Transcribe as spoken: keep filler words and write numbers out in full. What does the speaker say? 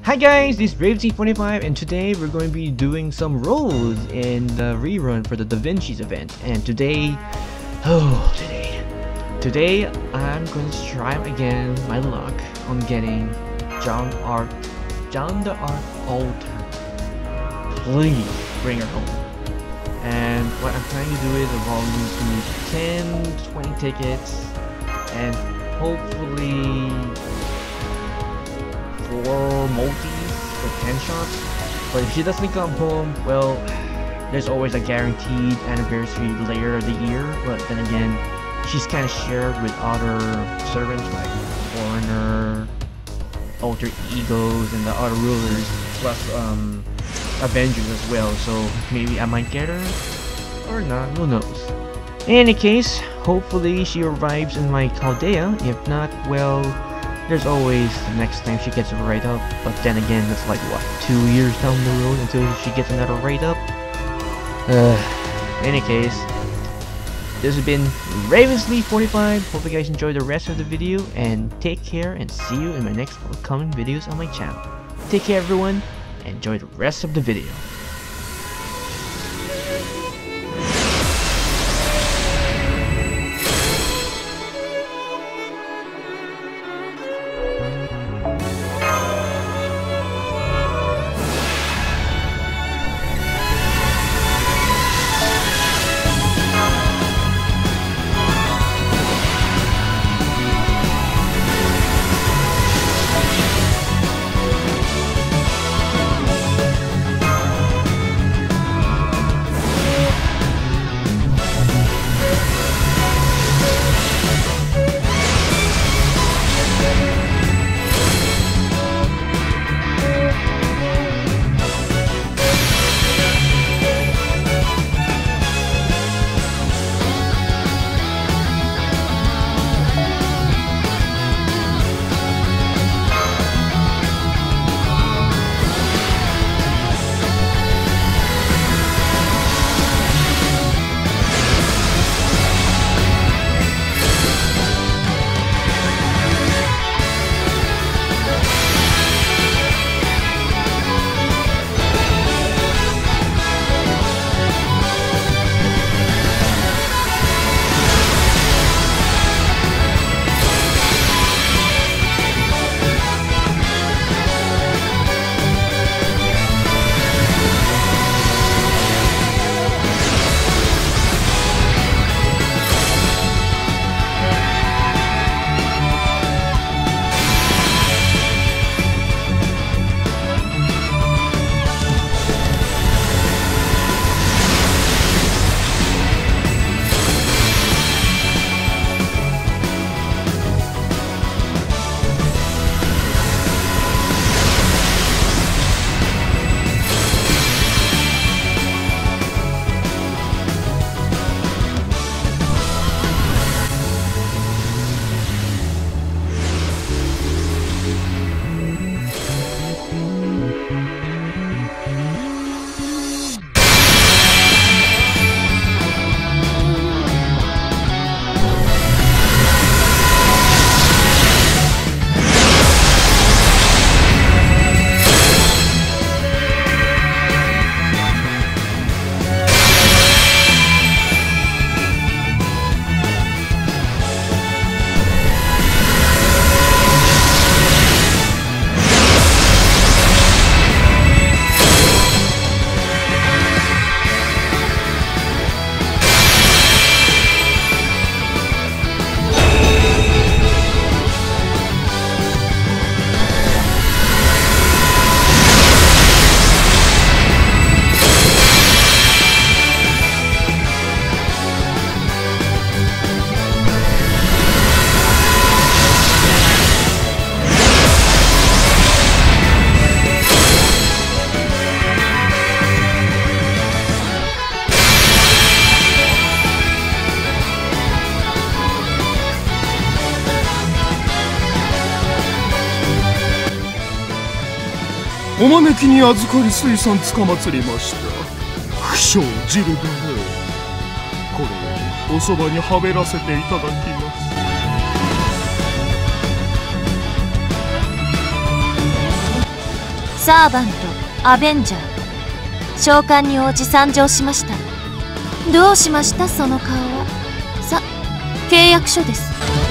Hi guys, this is Brave T twenty-five and today we're going to be doing some roles in the rerun for the Da Vinci's event. And today, oh today, today I'm going to try again my luck on getting John Arc, John the Arc Altar. Please bring her home. And what I'm trying to do is involve me to ten to twenty tickets and hopefully four multis for ten shots. But if she doesn't come home, well, there's always a guaranteed anniversary later of the year. But then again, she's kind of shared with other servants like Foreigner, Alter Egos, and the other rulers, plus um, Avengers as well. So maybe I might get her, or not, who knows. In any case, hopefully she arrives in my Chaldea. If not, well, there's always the next time she gets a write-up, but then again, it's like, what, two years down the road until she gets another write-up? Uh, in any case, this has been Ravensly forty-five. Hope you guys enjoy the rest of the video, and take care, and see you in my next upcoming videos on my channel. Take care everyone, and enjoy the rest of the video. お招きに預かり水産つかまつりました。不祥汁だね。これをおそばにはべらせていただきます。 サーバント、アベンジャー。召喚に応じ参上しました。どうしましたその顔は。さ、契約書です。